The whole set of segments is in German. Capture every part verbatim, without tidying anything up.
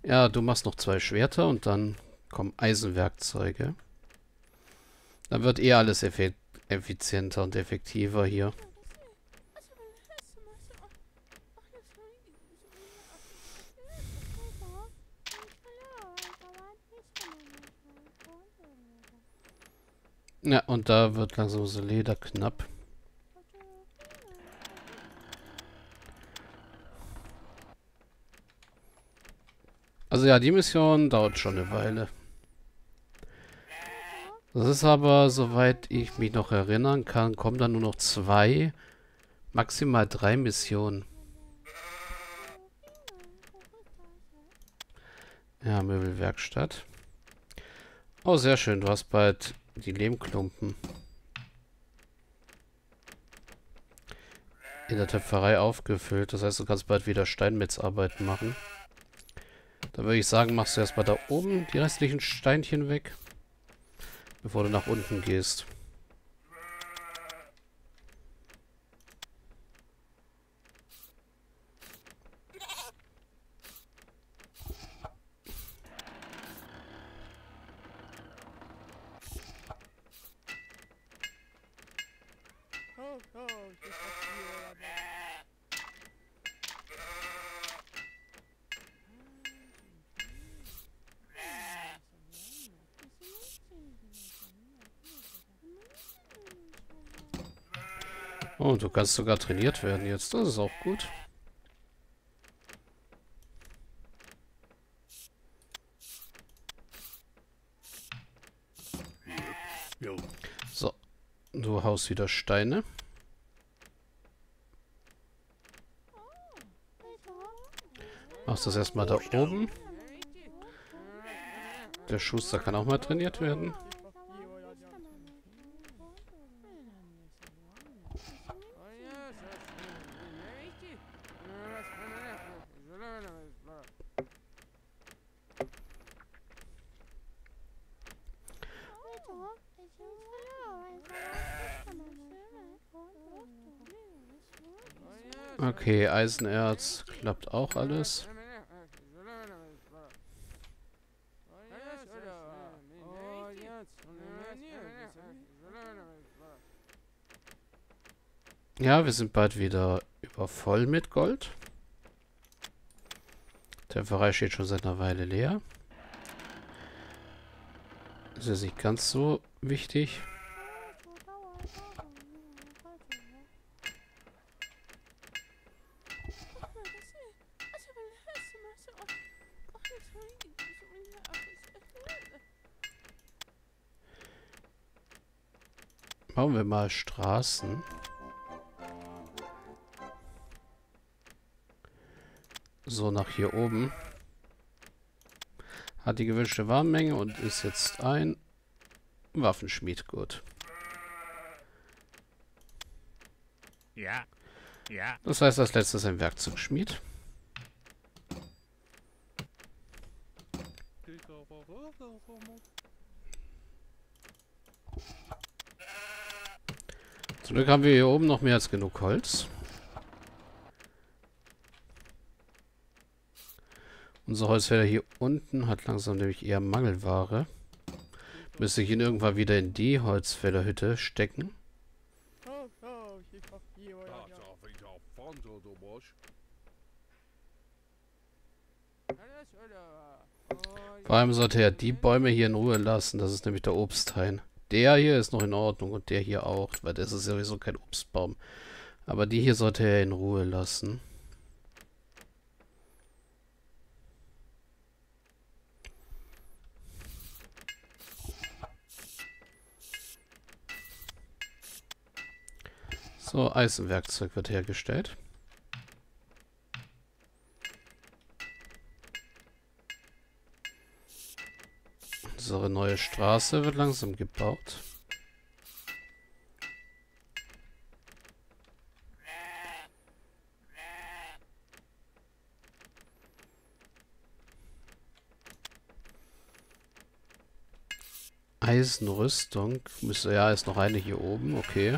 Ja, du machst noch zwei Schwerter und dann kommen Eisenwerkzeuge. Dann wird eh alles effi effizienter und effektiver hier. Ja, und da wird langsam so Leder knapp. Also ja, die Mission dauert schon eine Weile. Das ist aber, soweit ich mich noch erinnern kann, kommen dann nur noch zwei, maximal drei Missionen. Ja, Möbelwerkstatt. Oh, sehr schön. Du hast bald die Lehmklumpen in der Töpferei aufgefüllt. Das heißt, du kannst bald wieder Steinmetzarbeiten machen. Da würde ich sagen, machst du erstmal da oben die restlichen Steinchen weg, bevor du nach unten gehst. Oh, du kannst sogar trainiert werden jetzt. Das ist auch gut. So, du haust wieder Steine. Machst das erstmal da oben. Der Schuster kann auch mal trainiert werden. Okay, Eisenerz klappt auch alles. Ja, wir sind bald wieder übervoll mit Gold. Der Töpferei steht schon seit einer Weile leer. Das ist nicht ganz so wichtig. Bauen wir mal Straßen. So, nach hier oben. Hat die gewünschte Warenmenge und ist jetzt ein Waffenschmied. Gut. Ja, ja. Das heißt, als letztes ein Werkzeugschmied. Zum Glück haben wir hier oben noch mehr als genug Holz. Unser Holzfäller hier unten hat langsam nämlich eher Mangelware. Müsste ich ihn irgendwann wieder in die Holzfällerhütte stecken. Vor allem sollte er die Bäume hier in Ruhe lassen. Das ist nämlich der Obsthain. Der hier ist noch in Ordnung und der hier auch, weil das ist sowieso kein Obstbaum. Aber die hier sollte er in Ruhe lassen. So, Eisenwerkzeug wird hergestellt. Unsere neue Straße wird langsam gebaut. Eisenrüstung. Müsste, ja, ist noch eine hier oben. Okay.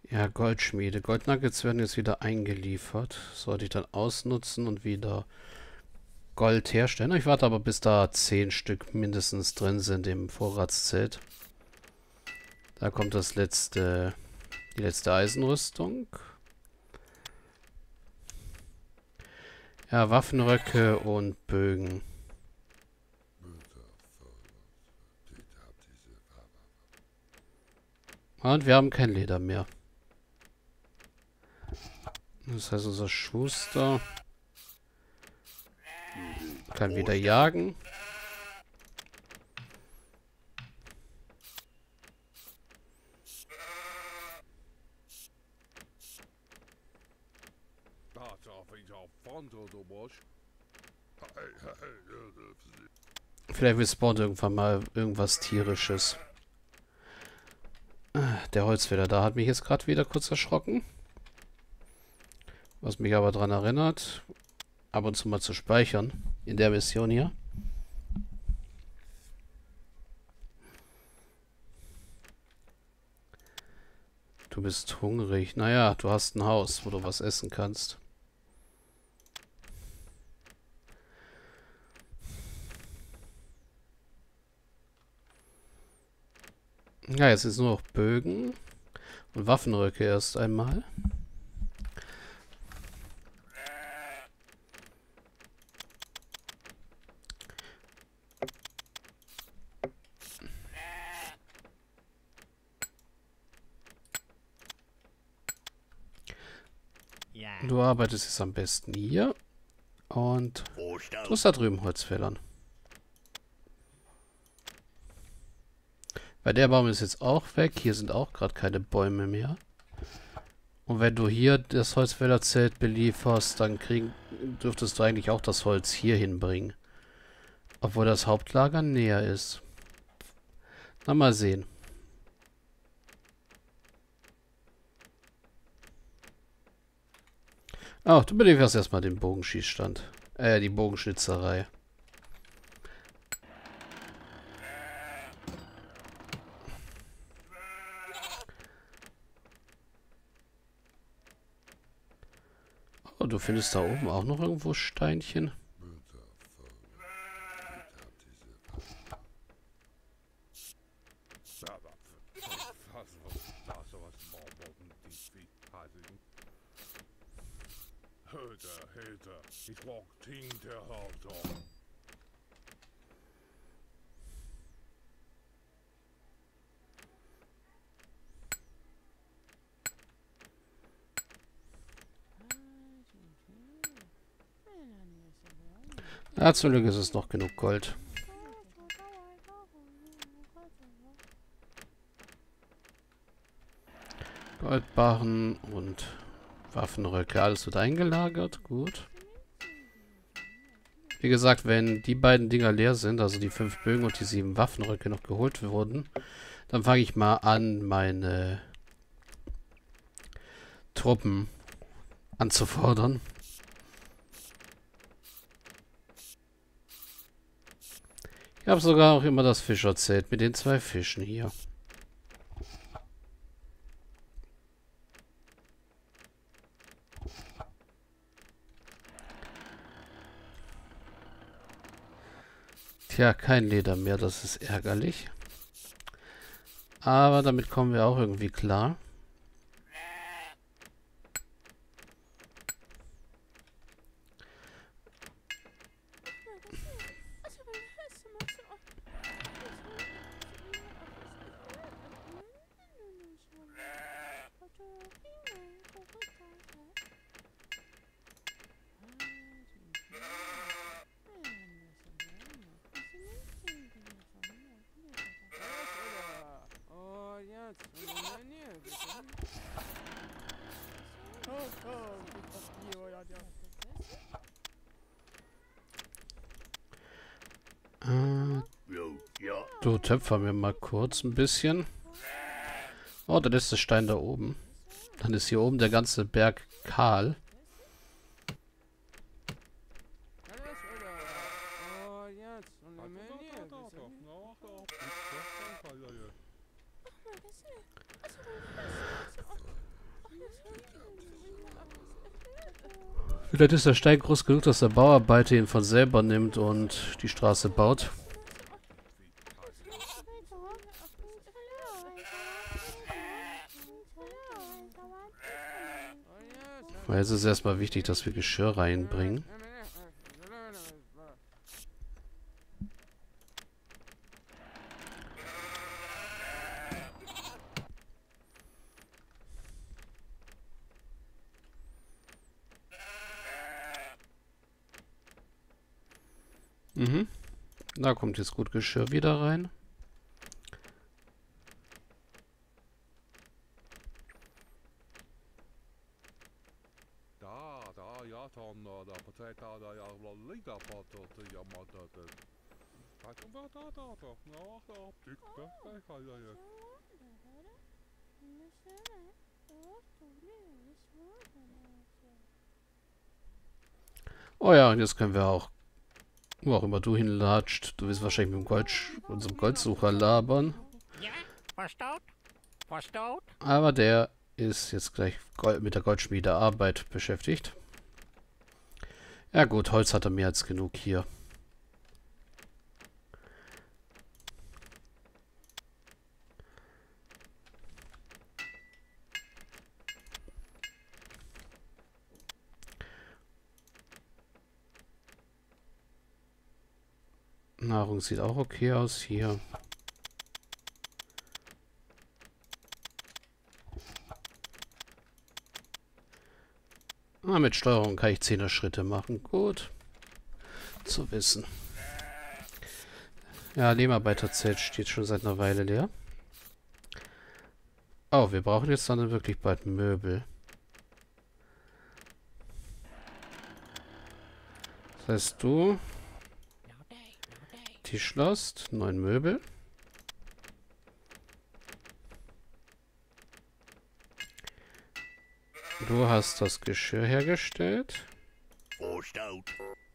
Ja, Goldschmiede. Goldnuggets werden jetzt wieder eingeliefert. Sollte ich dann ausnutzen und wieder Gold herstellen. Ich warte aber, bis da zehn Stück mindestens drin sind im Vorratszelt. Da kommt das letzte, die letzte Eisenrüstung. Ja, Waffenröcke und Bögen. Und wir haben kein Leder mehr. Das heißt, unser Schuster kann wieder jagen. Vielleicht respawnt irgendwann mal irgendwas Tierisches. Der Holzfäller da hat mich jetzt gerade wieder kurz erschrocken. Was mich aber daran erinnert, ab und zu mal zu speichern in der Mission hier. Du bist hungrig. Naja, du hast ein Haus, wo du was essen kannst. Ja, jetzt ist nur noch Bögen und Waffenröcke erst einmal. Ja. Du arbeitest jetzt am besten hier und du hast da drüben Holzfällern. Weil der Baum ist jetzt auch weg. Hier sind auch gerade keine Bäume mehr. Und wenn du hier das Holzfällerzelt belieferst, dann kriegen, dürftest du eigentlich auch das Holz hier hinbringen. Obwohl das Hauptlager näher ist. Na, mal sehen. Oh, du belieferst erstmal den Bogenschießstand. Äh, die Bogenschnitzerei. Oh, du findest da oben auch noch irgendwo Steinchen. Ja, zum Glück ist es noch genug Gold. Goldbarren und Waffenröcke, alles wird eingelagert, gut. Wie gesagt, wenn die beiden Dinger leer sind, also die fünf Bögen und die sieben Waffenröcke noch geholt wurden, dann fange ich mal an, meine Truppen anzufordern. Ich habe sogar auch immer das Fischerzelt mit den zwei Fischen hier. Tja, kein Leder mehr, das ist ärgerlich. Aber damit kommen wir auch irgendwie klar. Äh, du töpfer mir mal kurz ein bisschen. Oh, der letzte Stein da oben. Dann ist hier oben der ganze Berg kahl. Vielleicht ist der Stein groß genug, dass der Bauarbeiter ihn von selber nimmt und die Straße baut. Weil es ist erstmal wichtig, dass wir Geschirr reinbringen. Mhm. Da kommt jetzt gut Geschirr wieder rein. Oh ja, und jetzt können wir auch, wo auch immer du hinlatscht, du willst wahrscheinlich mit dem Gold, unserem Goldsucher labern. Ja, verstaut? Verstaut? Aber der ist jetzt gleich Gold, mit der Goldschmiedearbeit beschäftigt. Ja gut, Holz hat er mehr als genug hier. Nahrung sieht auch okay aus hier. Ah, mit Steuerung kann ich zehner Schritte machen. Gut. Zu wissen. Ja, Lehmarbeiterzelt steht schon seit einer Weile leer. Oh, wir brauchen jetzt dann wirklich bald Möbel. Das heißt, du Tischlast, neun Möbel. Du hast das Geschirr hergestellt. Verstaut.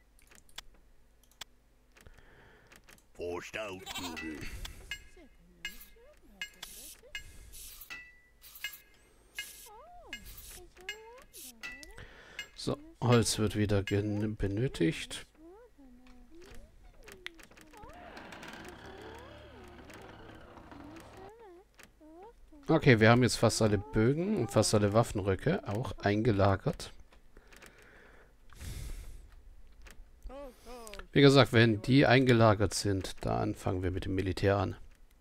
Verstaut. So, Holz wird wieder benötigt. Okay, wir haben jetzt fast alle Bögen und fast alle Waffenröcke auch eingelagert. Wie gesagt, wenn die eingelagert sind, dann fangen wir mit dem Militär an.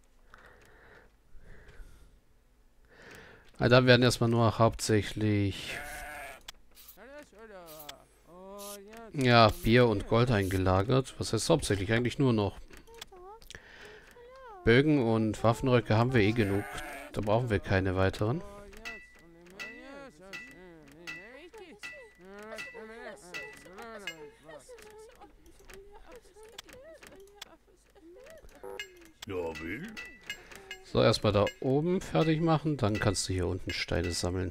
Also da werden erstmal nur hauptsächlich ja, Bier und Gold eingelagert. Was heißt hauptsächlich? Eigentlich nur noch. Bögen und Waffenröcke haben wir eh genug. Da brauchen wir keine weiteren. So, erstmal da oben fertig machen. Dann kannst du hier unten Steine sammeln.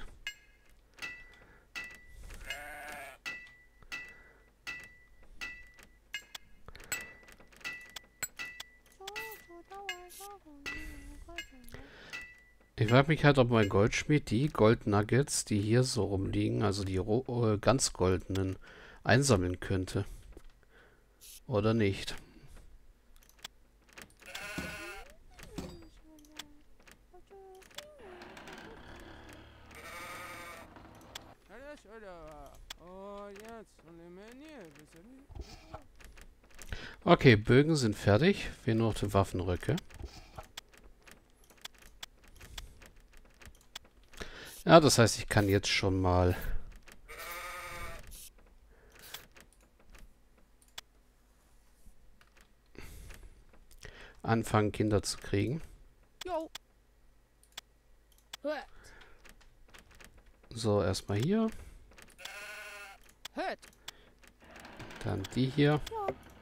Ich frage mich halt, ob mein Goldschmied die Goldnuggets, die hier so rumliegen, also die äh, ganz goldenen, einsammeln könnte. Oder nicht. Okay, Bögen sind fertig. Fehlen nur noch die Waffenröcke. Ja, das heißt, ich kann jetzt schon mal anfangen, Kinder zu kriegen. So, erstmal hier. Dann die hier.